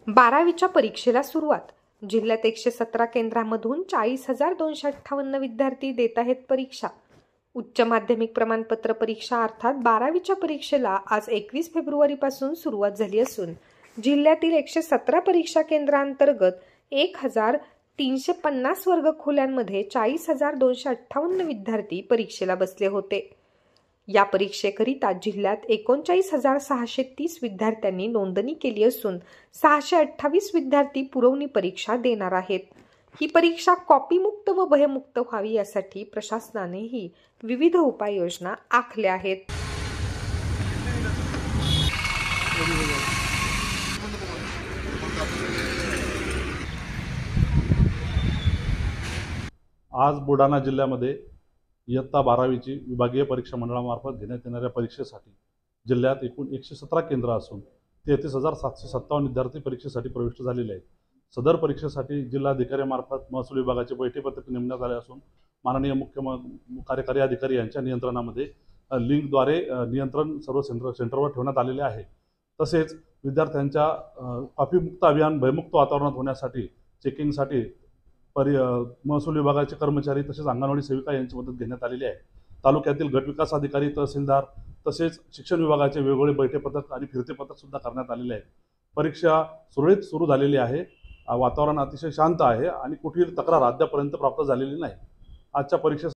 12वीच्या परीक्षेला सुरुवात। जिल्ह्यात 117 केंद्रांमधून 40,258 विद्यार्थी देत आहेत परीक्षा। उच्च माध्यमिक प्रमाणपत्र परीक्षा अर्थात 12वीच्या परीक्षेला आज 21 फेब्रुवारीपासून सुरुवात झाली असून जिल्ह्यातील 117 परीक्षा केंद्रांतर्गत 1,350 वर्गखोल्यांमध्ये 40,258 विद्यार्थी परीक्षेला बसले होते। या परीक्षेकरिता जिल्ह्यात 39,630 विद्यार्थ्यांनी नोंदणी केली असून 628 विद्यार्थी पुरवणी परीक्षा देणार आहेत। ही परीक्षा कॉपीमुक्त व भयमुक्त व्हावी यासाठी प्रशासनानेही विविध उपाययोजना आखल्या आहेत। आज बुलढाणा जिल्ह्यामध्ये इयत्ता 12वीची विभागीय परीक्षा मंडळामार्फत घेण्यात येणाऱ्या परीक्षेसाठी जिल्ह्यात एकूण 117 केंद्र असून 33,757 विद्यार्थी परीक्षेसाठी प्रविष्ट झालेले आहेत। सदर परीक्षेसाठी जिल्हाधिकाऱ्यांमार्फत महसूल विभागाचे बैठे पथक नेमण्यात आले असून माननीय मुख्य कार्यकारी अधिकारी यांच्या नियंत्रणामध्ये लिंकद्वारे नियंत्रण सर्व सेंटरवर ठेवण्यात आलेले आहे। तसेच विद्यार्थ्यांच्या कॉपीमुक्त अभियान भयमुक्त वातावरणात होण्यासाठी चेकिंगसाठी महसूल विभागाचे कर्मचारी तसेच अंगणवाडी सेविका यांची मदत घेण्यात आलेली आहे। तालुक्यातील गटविकास अधिकारी, तहसीलदार तसेच शिक्षण विभागाचे वेगवेगळे बैठे पथक आणि फिरते पथक सुद्धा करण्यात आलेले आहेत। परीक्षा सुरळीत सुरू झालेली आहे। वातावरण अतिशय शांत आहे आणि कुठलीही तक्रार अद्यापर्यंत प्राप्त झालेली नाही। आजच्या परीक्षेसाठी